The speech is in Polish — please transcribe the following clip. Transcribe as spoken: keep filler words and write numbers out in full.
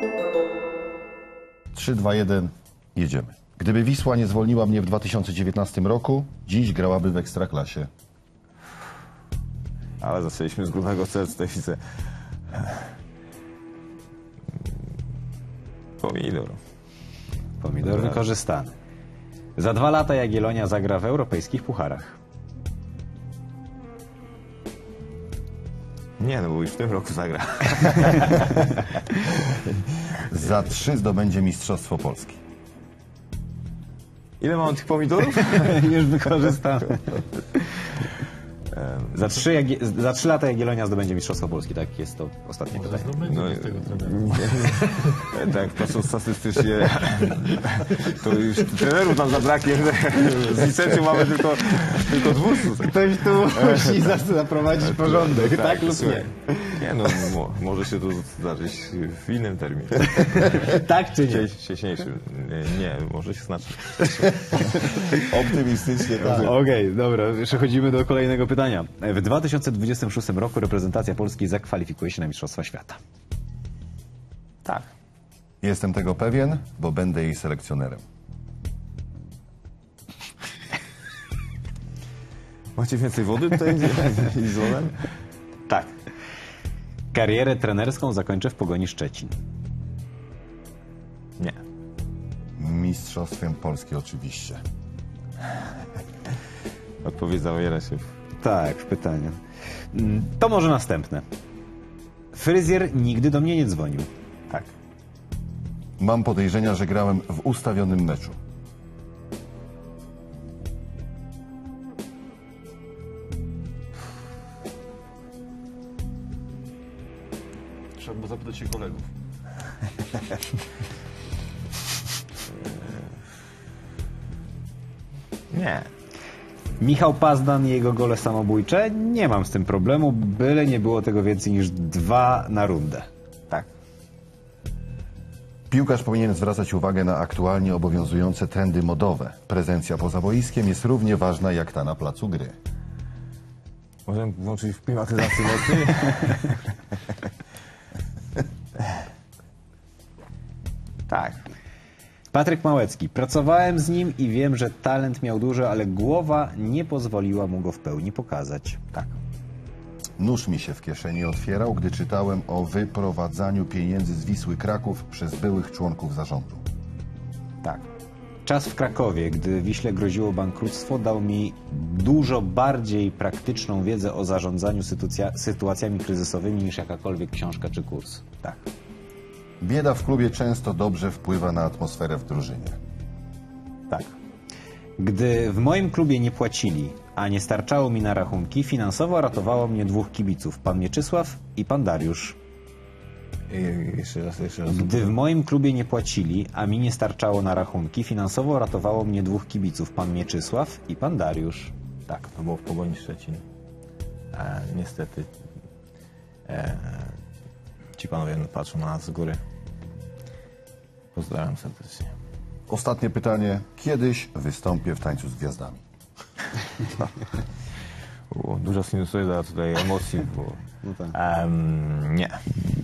trzy, dwa, jeden, jedziemy. Gdyby Wisła nie zwolniła mnie w dwa tysiące dziewiętnastym roku, dziś grałaby w Ekstraklasie. Ale zaczęliśmy z grubego serca, tutaj widzę. Pomidor. Pomidor wykorzystany. Za dwa lata Jagiellonia zagra w europejskich pucharach. Nie, no bo już w tym roku zagra. Za trzy zdobędzie Mistrzostwo Polski. Ile mam tych pomidorów? Już wykorzystany. Za trzy, Jagie... za trzy lata Jagiellonia zdobędzie Mistrzostwo Polski, tak? Jest to ostatnie pytanie. No, nie, tak, patrząc statystycznie, to już trenerów nam zabraknie. Z licencją mamy tylko, tylko dwóch. Ktoś tu musi zaprowadzić porządek, tak, tak lub nie? Nie, no mo, może się to zdarzyć w innym terminie. Tak czy nie? Wcześniejszym. Nie, nie, może się znaczy. Optymistycznie, tak. Okej, okay, dobra, przechodzimy do kolejnego pytania. W dwa tysiące dwudziestym szóstym roku reprezentacja Polski zakwalifikuje się na Mistrzostwa Świata. Tak. Jestem tego pewien, bo będę jej selekcjonerem. Macie więcej wody tutaj niż z wodą? Tak. Karierę trenerską zakończę w Pogoni Szczecin. Nie. Mistrzostwem Polski oczywiście. Odpowiedź zawiera się w... Tak, w pytaniu. To może następne. Fryzjer nigdy do mnie nie dzwonił. Tak. Mam podejrzenia, że grałem w ustawionym meczu. Trzeba było zapytać się kolegów. Nie. Michał Pazdan i jego gole samobójcze? Nie mam z tym problemu, byle nie było tego więcej niż dwa na rundę. Tak. Piłkarz powinien zwracać uwagę na aktualnie obowiązujące trendy modowe. Prezencja poza boiskiem jest równie ważna jak ta na placu gry. Możemy włączyć w klimatyzację mocniej? Tak. Patryk Małecki. Pracowałem z nim i wiem, że talent miał duży, ale głowa nie pozwoliła mu go w pełni pokazać. Tak. Nóż mi się w kieszeni otwierał, gdy czytałem o wyprowadzaniu pieniędzy z Wisły Kraków przez byłych członków zarządu. Tak. Czas w Krakowie, gdy Wiśle groziło bankructwo, dał mi dużo bardziej praktyczną wiedzę o zarządzaniu sytuacja, sytuacjami kryzysowymi niż jakakolwiek książka czy kurs. Tak. Bieda w klubie często dobrze wpływa na atmosferę w drużynie. Tak. Gdy w moim klubie nie płacili, a nie starczało mi na rachunki, finansowo ratowało mnie dwóch kibiców, pan Mieczysław i pan Dariusz. I jeszcze raz, jeszcze raz. Gdy w moim klubie nie płacili, a mi nie starczało na rachunki, finansowo ratowało mnie dwóch kibiców, pan Mieczysław i pan Dariusz. Tak, to było w Pogoni Szczecin. E, niestety e, ci panowie patrzą na nas z góry. Pozdrawiam serdecznie. Ostatnie pytanie. Kiedyś wystąpię w Tańcu z Gwiazdami. Było dużo sinusoida tutaj emocji było. No tak. Um, nie.